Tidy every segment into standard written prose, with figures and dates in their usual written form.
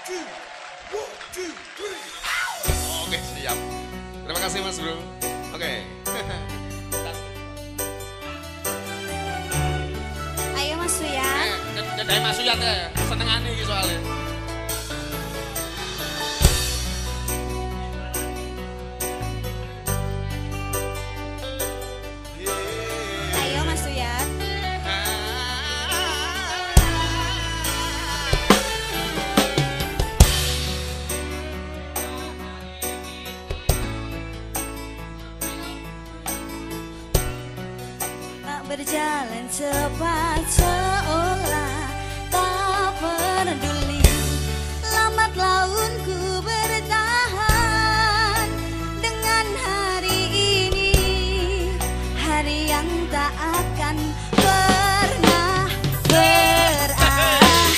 Oke, siap. Terima kasih Mas Bro. Oke. Ayo Mas Suyat. Dari Mas Suyat ya, senengane iki soalnya. Ayo Mas Suyat. Tak berjalan cepat seolah tak peduli. Lambat launku bertahan dengan hari ini, hari yang tak akan pernah berakhir.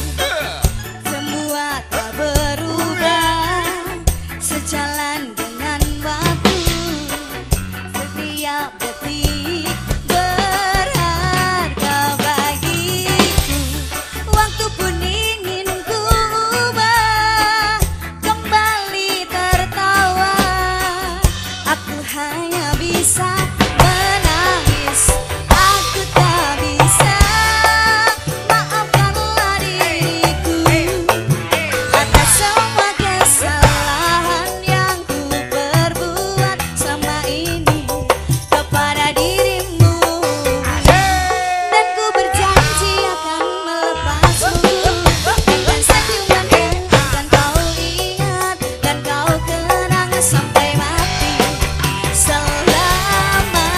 Semua tak berubah sejalan dengan waktu. Setiap detik berharga bagiku. Waktu pun ingin ku ubah kembali tertawa. Aku hanya bisa menangis. Aku tak bisa maafkanlah diriku atas semua kesalahan yang ku perbuat selama ini kepada dirimu. Dan ku berjanji akan melepasmu dengan senyuman yang akan kau ingat dan kau kenang sampai mati selamanya.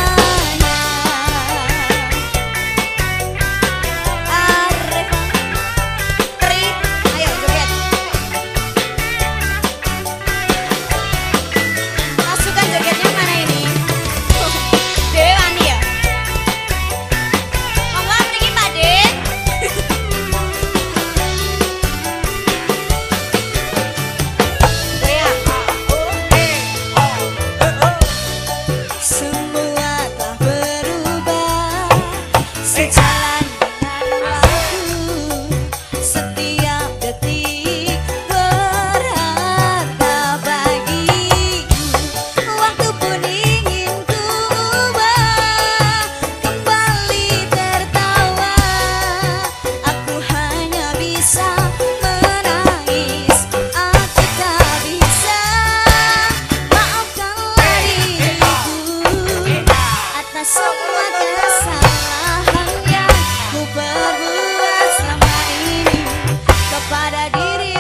Arif, Tri, ayo joget. Pasukan jogetnya mana ini? Dewa nih ya. Monggo mriki Pak Den. Dea. Semua telah berubah sejalan dengan waktu. Setiap detik berharga bagiku. Waktu pun ingin ku ubah kembali tertawa. Aku hanya bisa menangis. Aku tak bisa maafkanlah diriku atas semua kesalahan yang ku perbuat selama ini kepada diri.